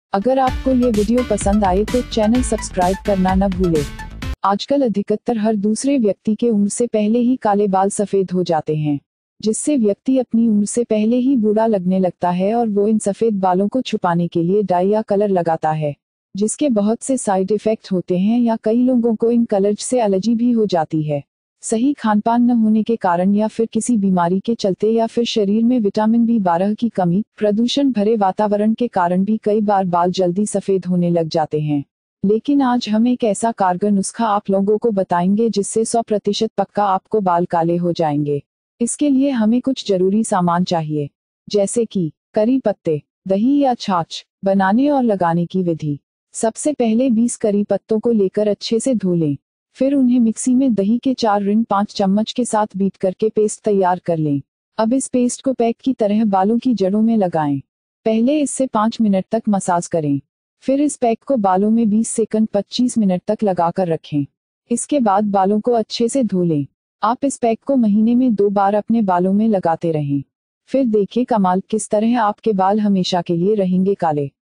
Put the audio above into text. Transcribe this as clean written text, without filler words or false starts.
अगर आपको ये वीडियो पसंद आए तो चैनल सब्सक्राइब करना न भूले। आजकल अधिकतर हर दूसरे व्यक्ति के उम्र से पहले ही काले बाल सफेद हो जाते हैं, जिससे व्यक्ति अपनी उम्र से पहले ही बूढ़ा लगने लगता है और वो इन सफेद बालों को छुपाने के लिए डाई या कलर लगाता है, जिसके बहुत से साइड इफेक्ट होते हैं या कई लोगों को इन कलर्स से एलर्जी भी हो जाती है। सही खानपान न होने के कारण या फिर किसी बीमारी के चलते या फिर शरीर में विटामिन B12 की कमी, प्रदूषण भरे वातावरण के कारण भी कई बार बाल जल्दी सफेद होने लग जाते हैं। लेकिन आज हम एक ऐसा कारगर नुस्खा आप लोगों को बताएंगे जिससे 100% पक्का आपको बाल काले हो जाएंगे। इसके लिए हमें कुछ जरूरी सामान चाहिए, जैसे कि करी पत्ते, दही या छाछ। बनाने और लगाने की विधि। सबसे पहले 20 करी पत्तों को लेकर अच्छे से धो लें। फिर उन्हें मिक्सी में दही के 4-5 चम्मच के साथ बीट करके पेस्ट तैयार कर लें। अब इस पेस्ट को पैक की तरह बालों की जड़ों में लगाएं। पहले इससे 5 मिनट तक मसाज करें। फिर इस पैक को बालों में 20 सेकंड 25 मिनट तक लगाकर रखें। इसके बाद बालों को अच्छे से धो लें। आप इस पैक को महीने में 2 बार अपने बालों में लगाते रहें। फिर देखें कमाल, किस तरह आपके बाल हमेशा के लिए रहेंगे काले।